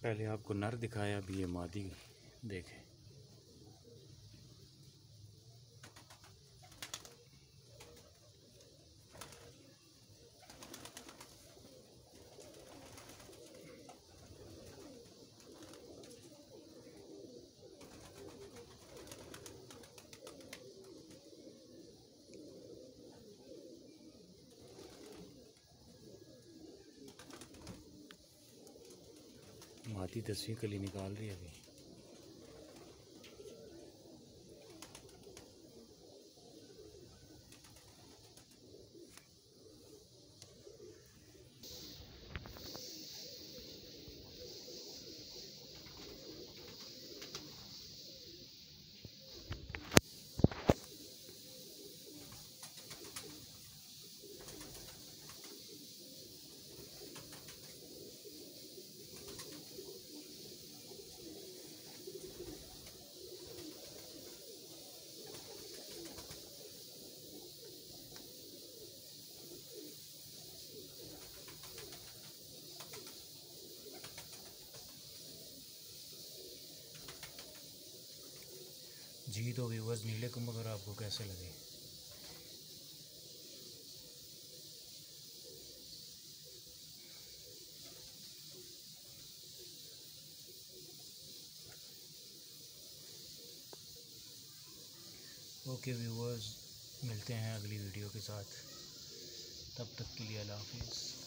पहले आपको नर दिखाया, अभी ये मादी देखें। मादी 10वीं कली निकाल रही है अभी। जी तो व्यूवर्स, नीले कबूतर आपको कैसे लगे? ओके व्यूवर्स, मिलते हैं अगली वीडियो के साथ। तब तक के लिए अल्लाह हाफिज़।